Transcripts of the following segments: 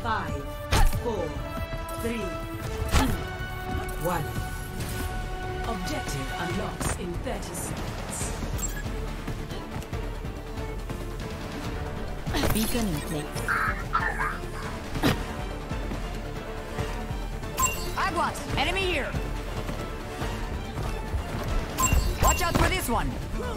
5, 4, 3, 2, 1. Objective unlocks in 30 seconds. Beacon in place. Aguas! Enemy here! Watch out for this one!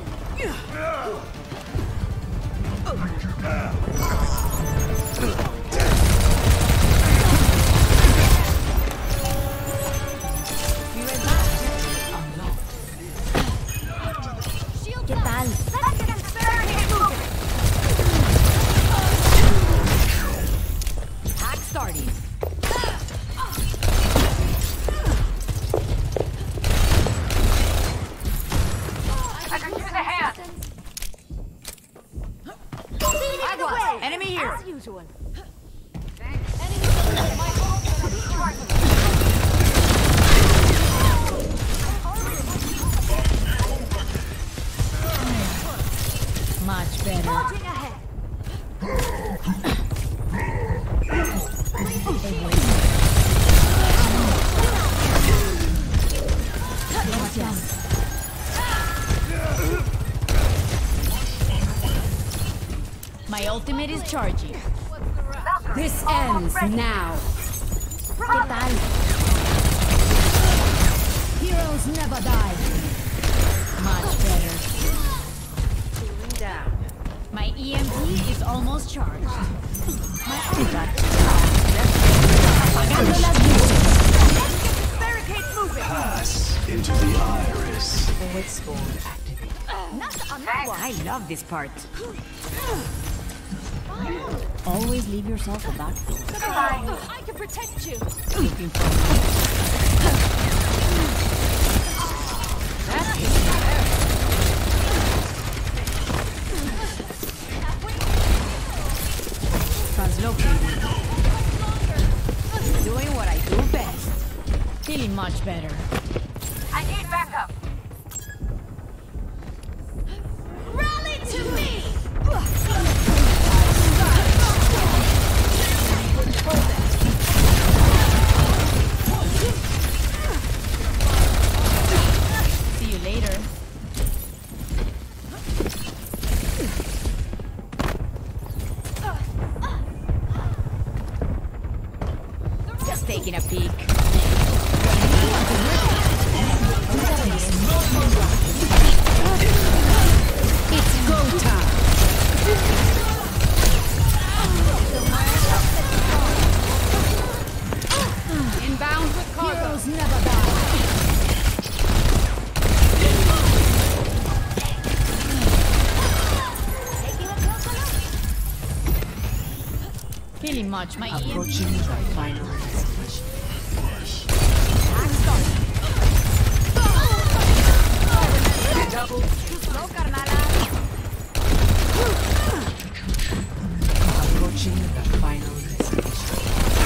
¿Qué tal? Hack starting. I could use a hand. Enemy here. As usual. Much better. Charging ahead. My ultimate is charging. This ends now. ¿Qué tal? Heroes never die. Much better. Cooling down. My EMP is almost charged. My ultimate. Apagando las luces. Barricade moving. Pass into the iris. Forward spawn activated. Not on that one. I love this part. Always leave yourself a backdoor. I can protect you. Looking for translocating. Doing what I do best. Feeling much better. I need backup. Rally to me. See you later. Just taking a peek. It's go time. Inbound with cargo. Heroes never die. Feeling much. My Approaching the final destination. Double Slow, carnala. approaching the final destination.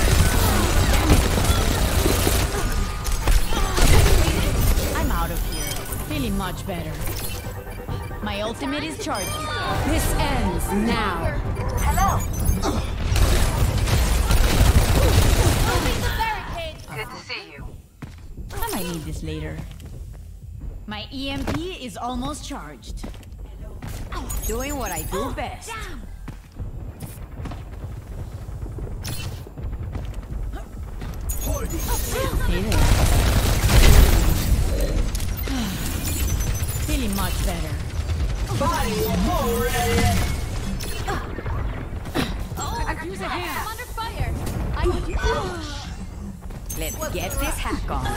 I'm out of here. Feeling much better. My ultimate is charging. This ends now. Hello. Moving the barricade. Good to see you. I might need this later. My EMP is almost charged. Doing what I do best. Hey there. Feeling much better. I could use a hand. I'm under fire. I could use. Let's get this hack on.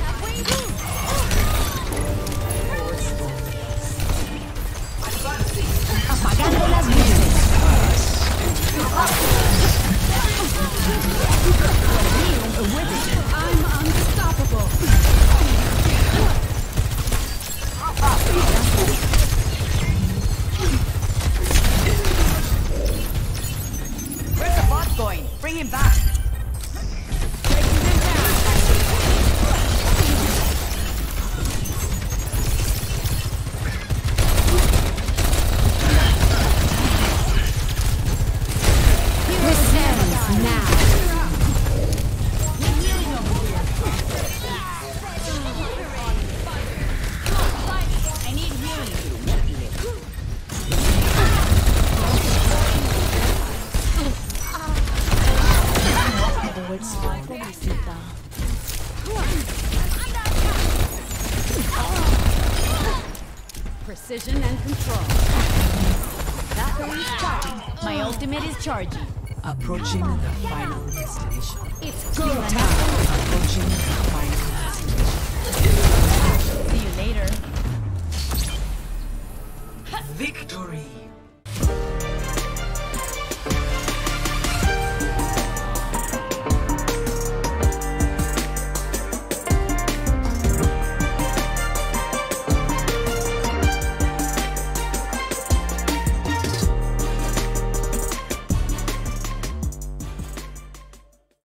Apagando las luces. I'm unstoppable. battery's charging. My ultimate is charging. Approaching the final destination. It's Go time. Approaching the final destination. See you later. Victory.